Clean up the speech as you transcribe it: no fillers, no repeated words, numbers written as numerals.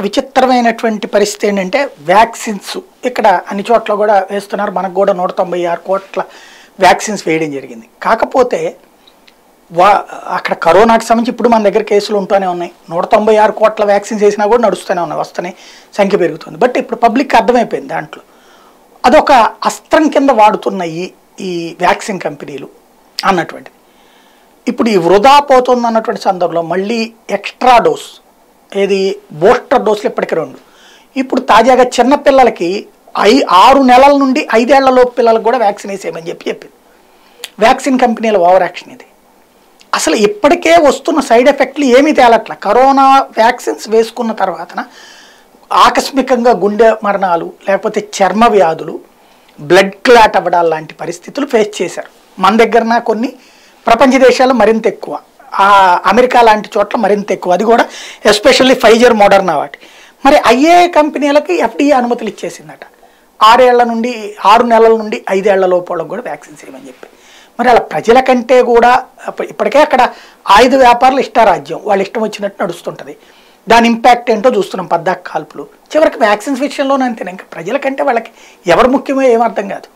విచిత్రమైనటువంటి పరిస్థితి ఏంటంటే వ్యాక్సిన్స్ ఇక్కడ అన్ని చోట్ల కూడా వేస్తున్నారు. మనకు కూడా 196 కోట్ల వ్యాక్సిన్స్ వేయడం జరిగింది. కాకపోతే అక్కడ కరోనాకి సంబంధించి ఇప్పుడు మన దగ్గర కేసులు ఉంటూనే ఉన్నాయి. 196 కోట్ల వ్యాక్సిన్స్ వేసినా కూడా నడుస్తూనే ఉన్నాయి, వస్తున్నాయి, సంఖ్య పెరుగుతుంది. బట్ ఇప్పుడు పబ్లిక్ అర్థమైపోయింది దాంట్లో అదొక అస్త్రం కింద వాడుతున్నాయి ఈ వ్యాక్సిన్ కంపెనీలు అన్నటువంటిది. ఇప్పుడు ఈ వృధా పోతుంది అన్నటువంటి సందర్భంలో మళ్ళీ ఎక్స్ట్రా డోస్ ఏది బూస్టర్ డోసులు ఇప్పటికి 2, ఇప్పుడు తాజాగా చిన్నపిల్లలకి 6 నెలల నుండి 5 ఏళ్లలోపు పిల్లలకు కూడా వ్యాక్సిన్ వేసేయమని చెప్పింది. వ్యాక్సిన్ కంపెనీల ఓవర్ యాక్షన్ ఇది. అసలు ఇప్పటికే వస్తున్న సైడ్ ఎఫెక్ట్లు ఏమీ తేలట్ల. కరోనా వ్యాక్సిన్స్ వేసుకున్న తర్వాతన ఆకస్మికంగా గుండె మరణాలు లేకపోతే చర్మ వ్యాధులు, బ్లడ్ క్లాట్ అవ్వడాలు లాంటి పరిస్థితులు ఫేస్ చేశారు. మన దగ్గరన కొన్ని ప్రపంచ దేశాల్లో మరింత ఎక్కువ, అమెరికా లాంటి చోట్ల మరింత ఎక్కువ, అది కూడా ఎస్పెషల్లీ ఫైజర్, మోడర్నా వాటి. మరి అయ్యే కంపెనీలకి ఎఫ్డీఏ అనుమతులు ఇచ్చేసిందట 6 నెలల నుండి 5 ఏళ్ల లోపు వాళ్ళకి కూడా వ్యాక్సిన్స్ వేయమని చెప్పి. మరి అలా ప్రజల కంటే కూడా ఇప్పటికే అక్కడ ఆయుధ వ్యాపారులు ఇష్టారాజ్యం, వాళ్ళు ఇష్టం వచ్చినట్టు నడుస్తుంటుంది. దాని ఇంపాక్ట్ ఏంటో చూస్తున్నాం, పద్దాక కాల్పులు. చివరికి వ్యాక్సిన్స్ విషయంలోనే అంతేనా, ఇంకా ప్రజల కంటే వాళ్ళకి ఎవరు ముఖ్యమో ఏమర్థం కాదు.